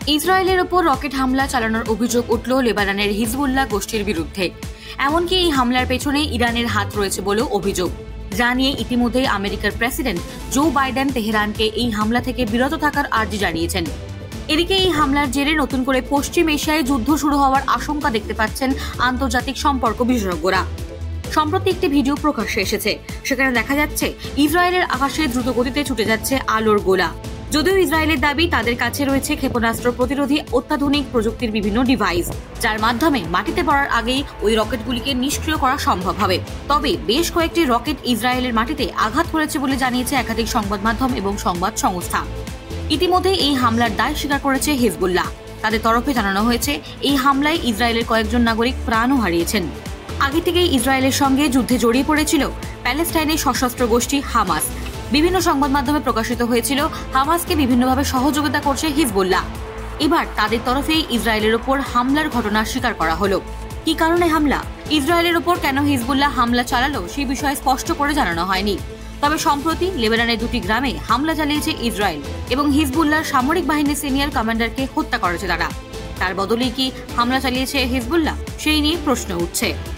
ইসরায়েলের ওপর রকেট হামলা চালানোর অভিযোগ উঠল লেবাননের হিজবুল্লাহ গোষ্ঠীর বিরুদ্ধে। এমনকি এই হামলার পেছনে ইরানের হাত রয়েছে বলেও অভিযোগ, যা নিয়ে ইতিমধ্যেই আমেরিকার প্রেসিডেন্ট জো বাইডেন তেহরানকে এই হামলা থেকে বিরত থাকার আর্জি জানিয়েছেন। এদিকে এই হামলার জেরে নতুন করে পশ্চিম এশিয়ায় যুদ্ধ শুরু হওয়ার আশঙ্কা দেখতে পাচ্ছেন আন্তর্জাতিক সম্পর্ক বিশেষজ্ঞরা। সম্প্রতি একটি ভিডিও প্রকাশ্যে এসেছে, সেখানে দেখা যাচ্ছে ইসরায়েলের আকাশে দ্রুত গতিতে ছুটে যাচ্ছে আলোর গোলা। যদিও ইসরায়েলের দাবি তাদের কাছে রয়েছে ক্ষেপণাস্ত্র প্রতিরোধী অত্যাধুনিক প্রযুক্তির বিভিন্ন ডিভাইস, যার মাধ্যমে মাটিতে পড়ার আগেই ওই রকেটগুলিকে নিষ্ক্রিয় করা সম্ভব হবে। তবে বেশ কয়েকটি রকেট ইসরায়েলের মাটিতে আঘাত করেছে বলে জানিয়েছে একাধিক সংবাদ মাধ্যম এবং সংবাদ সংস্থা। ইতিমধ্যে এই হামলার দায় স্বীকার করেছে হেজবুল্লাহ। তাদের তরফে জানানো হয়েছে এই হামলায় ইসরায়েলের কয়েকজন নাগরিক প্রাণও হারিয়েছেন। আগে থেকেই ইসরায়েলের সঙ্গে যুদ্ধে জড়িয়ে পড়েছিল প্যালেস্টাইনের সশস্ত্র গোষ্ঠী হামাস। বিভিন্ন সংবাদ মাধ্যমে প্রকাশিত হয়েছিল হামাসকে বিভিন্নভাবে সহযোগিতা করছে হিজবুল্লাহ। এবার তাদের তরফেই ইসরায়েলের ওপর হামলার ঘটনা স্বীকার করা হলো। কি কারণে হামলা, ইসরায়েলের ওপর কেন হিজবুল্লাহ হামলা চালালো সেই বিষয়ে স্পষ্ট করে জানানো হয়নি। তবে সম্প্রতি লেবাননের দুটি গ্রামে হামলা চালিয়েছে ইসরায়েল এবং হিজবুল্লাহর সামরিক বাহিনীর সিনিয়র কমান্ডারকে হত্যা করেছে তারা। তার বদলেই কি হামলা চালিয়েছে হিজবুল্লাহ, সেই নিয়ে প্রশ্ন উঠছে।